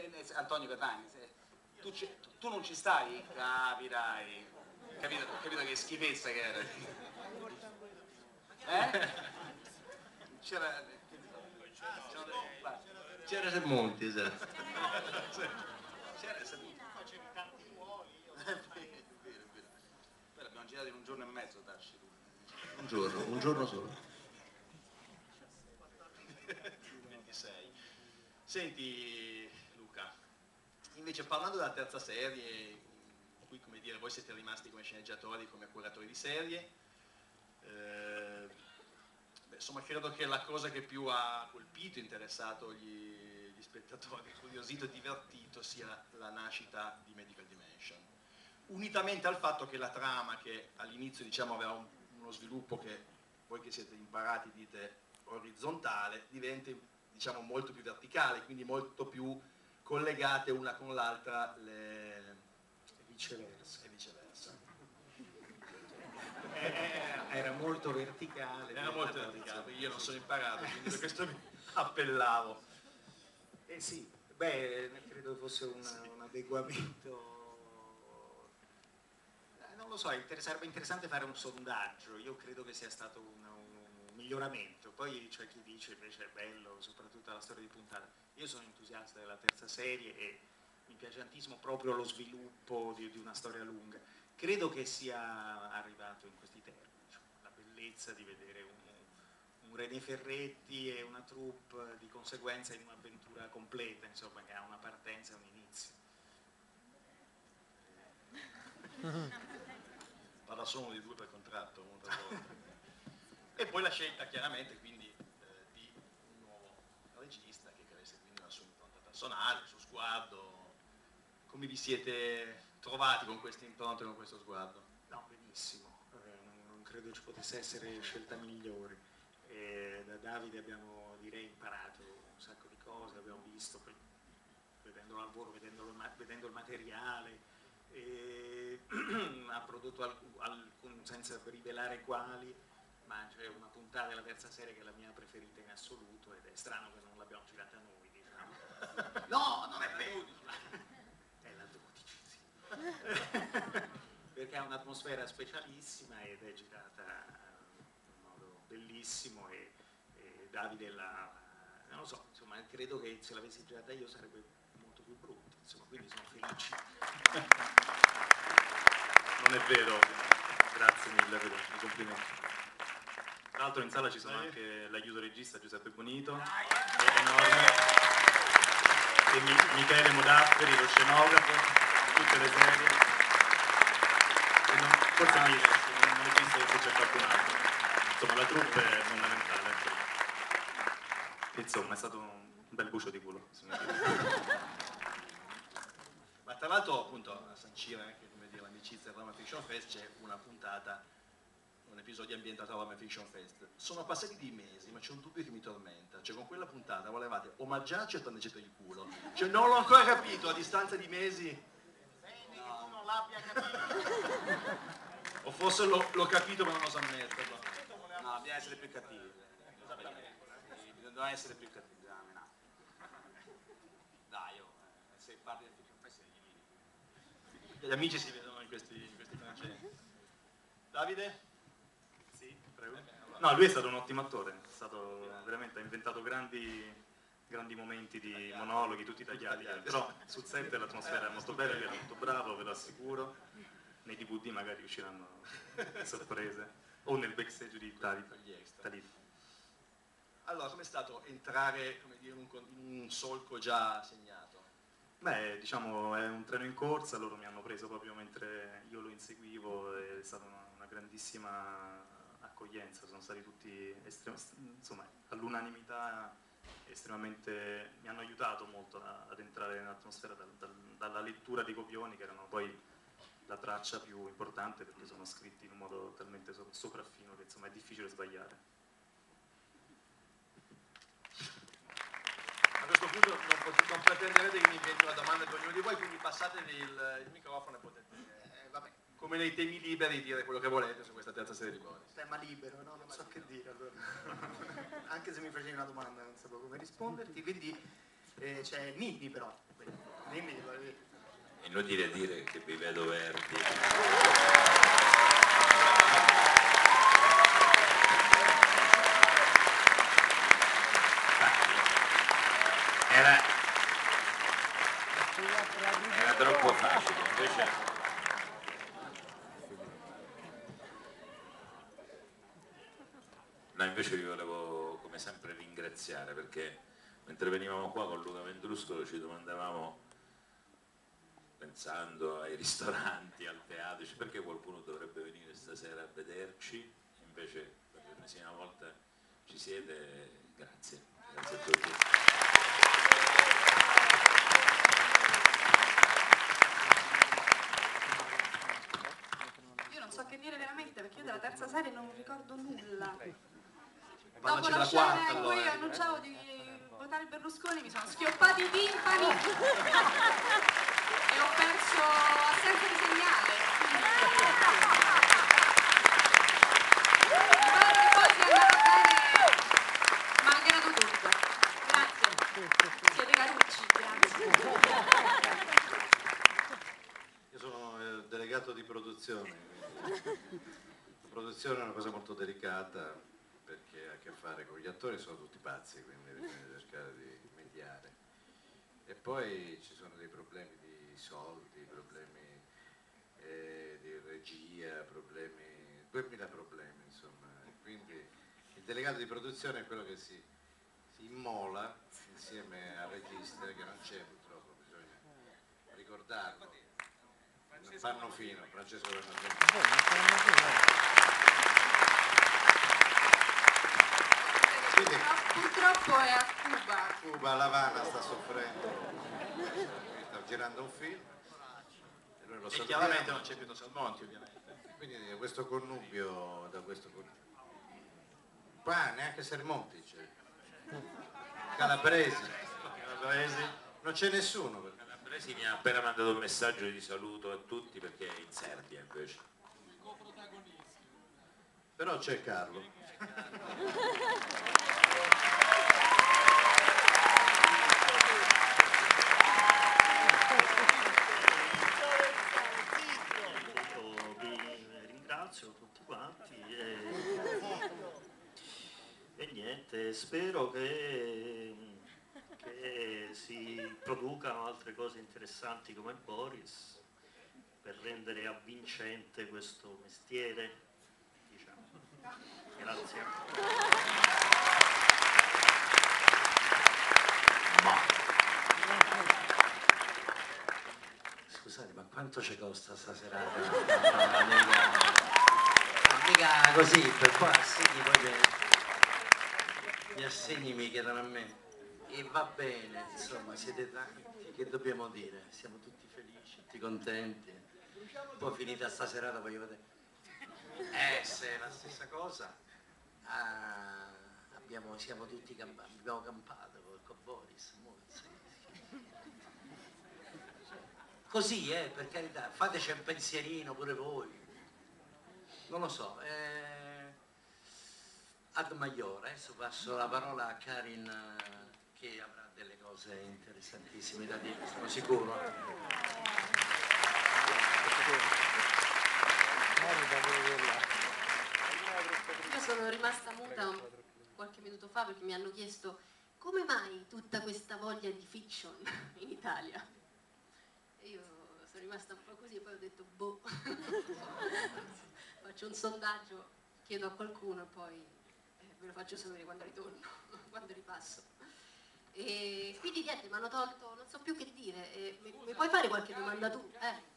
Antonio Catani, tu non ci stai? Capirai. Capito che schifezza che era. C'era Sermonti, esatto. C'era Sermonti. Facevi tanti ruoli. È vero. Poi l'abbiamo girato in un giorno e mezzo, Darci. Un giorno solo. 26. Senti Luca, invece parlando della terza serie, qui come dire voi siete rimasti come sceneggiatori, come curatori di serie, insomma credo che la cosa che più ha colpito, interessato gli spettatori, incuriosito e divertito sia la nascita di Medical Dimension, unitamente al fatto che la trama, che all'inizio diciamo aveva uno sviluppo che voi che siete imparati dite orizzontale, diventa diciamo molto più verticale, quindi molto più collegate una con l'altra e viceversa. Era molto verticale. Io non sono imparato, quindi per questo mi appellavo. Sì, credo fosse un adeguamento. Non lo so, sarebbe interessante fare un sondaggio. Io credo che sia stato un miglioramento. Poi c'è chi dice invece è bello, soprattutto la storia di puntata. Io sono entusiasta della terza serie e mi piace tantissimo proprio lo sviluppo di una storia lunga. Credo che sia arrivato in questi termini, cioè, la bellezza di vedere un René Ferretti e una troupe di conseguenza in un'avventura completa, insomma, che ha una partenza e un inizio. Parla solo di 2 per contratto, molto volte. E poi la scelta chiaramente quindi di un nuovo regista che avesse quindi una sua impronta personale, il suo sguardo. Come vi siete trovati con questa impronta e con questo sguardo? No, benissimo, non credo ci potesse essere scelta migliore. Da Davide abbiamo direi imparato un sacco di cose, abbiamo visto, poi, vedendo il lavoro, vedendo il materiale, ha prodotto senza rivelare quali, ma c'è una puntata della terza serie che è la mia preferita in assoluto ed è strano che non l'abbiamo girata noi, diciamo. No, non è vero! È la 12, sì. Perché ha un'atmosfera specialissima ed è girata in modo bellissimo e Davide non lo so, insomma, credo che se l'avessi girata io sarebbe molto più brutta, insomma, quindi sono felice. Non è vero, grazie mille per i complimenti. Tra l'altro in sala ci sono anche l'aiuto regista Giuseppe Bonito, enorme, e Michele Modafferi, lo scenografo, tutte le serie. Forse non esiste che c'è qualcun altro. Insomma, la troupe è fondamentale. Insomma, è stato un bel bucio di culo. Ma tra l'altro, appunto, a sancire anche l'amicizia del Roma Fiction Fest c'è una puntata, un episodio ambientato al Roma Fiction Fest. Sono passati dei mesi, ma c'è un dubbio che mi tormenta. Cioè, con quella puntata volevate omaggiarci o tanderci per il culo? Cioè, non l'ho ancora capito, a distanza di mesi. Vedi che tu non l'abbia capito. O forse l'ho capito ma non oso ammetterlo. No, bisogna essere più cattivi. Bisogna essere più cattivi. Dai, se parli del Fiction Fest Gli amici si vedono in questi francesi. Davide? Sì, prego. No, lui è stato un ottimo attore, veramente ha inventato grandi momenti di monologhi, tutti tagliati, però sul set l'atmosfera è molto bella, lui era molto bravo, ve lo assicuro. Nei DVD magari usciranno sorprese, o nel backstage di Talit. Allora, com'è stato entrare, come dire, in un solco già segnato? Beh, diciamo, è un treno in corsa, loro mi hanno preso proprio mentre io lo inseguivo, è stata una grandissima accoglienza, sono stati tutti, insomma, all'unanimità estremamente, mi hanno aiutato molto ad entrare nell'atmosfera dalla lettura dei copioni, che erano poi la traccia più importante, perché sono scritti in un modo talmente sopraffino che insomma è difficile sbagliare. A questo punto non pretenderete che mi inventi una domanda per ognuno di voi, quindi passatevi il microfono e potete, come nei temi liberi, dire quello che volete su questa terza serie di bonus. Tema libero, no? Non so che dire allora. Anche se mi facevi una domanda non sapevo come risponderti, quindi c'è Ninni però. Ninni, È inutile dire che vi vedo verdi. Era troppo facile, invece vi volevo come sempre ringraziare, perché mentre venivamo qua con Luca Vendruscolo ci domandavamo, pensando ai ristoranti, al teatro, perché qualcuno dovrebbe venire stasera a vederci, invece per l'ennesima volta ci siete, grazie a tutti. Io non so che dire veramente, perché io della terza serie non ricordo nulla. Parlaci Dopo la della scena quarta, in cui allora. annunciavo di votare Berlusconi mi sono schioppati i timpani e ho perso assenza di segnale. Mi pare che poi sia andata bene, ma anche era tutto. Grazie. Siete carucci, grazie. Io sono il delegato di produzione. La produzione è una cosa molto delicata perché ha a che fare con gli attori, sono tutti pazzi, quindi bisogna cercare di mediare. E poi ci sono dei problemi di soldi, problemi di regia, problemi, 2000 problemi insomma. Quindi il delegato di produzione è quello che si immola insieme al regista, che non c'è purtroppo, bisogna ricordarlo. Pannofino, Francesco Pannofino. Quindi, purtroppo è a Cuba. Cuba, La Habana sta soffrendo, sta girando un film e noi lo E salutiamo. chiaramente non c'è Pietro Salmonti, ovviamente. Quindi da questo connubio, qua neanche Sermonti c'è, Calabresi, non c'è nessuno. Calabresi mi ha appena mandato un messaggio di saluto a tutti perché è in Serbia invece. Però c'è Carlo. Vi ringrazio tutti quanti e niente, spero che si producano altre cose interessanti come Boris per rendere avvincente questo mestiere, diciamo. Grazie. Scusate, ma quanto ci costa sta serata? Mica così, per poi assegni, poi gli assegni mi chiedono a me. E va bene, insomma, siete tanti, che dobbiamo dire? Siamo tutti felici, tutti contenti. Poi finita sta serata voglio vedere. Se è la stessa cosa, siamo tutti campati, abbiamo campato con Boris. Così, per carità, fateci un pensierino pure voi. Non lo so. Ad Maiore, adesso passo la parola a Karin che avrà delle cose interessantissime da dire, sono sicuro. Io sono rimasta muta qualche minuto fa perché mi hanno chiesto come mai tutta questa voglia di fiction in Italia. E io sono rimasta un po' così e poi ho detto boh, faccio un sondaggio, chiedo a qualcuno e poi ve lo faccio sapere quando ritorno, quando ripasso. E quindi niente, mi hanno tolto, non so più che dire, mi puoi fare qualche domanda tu?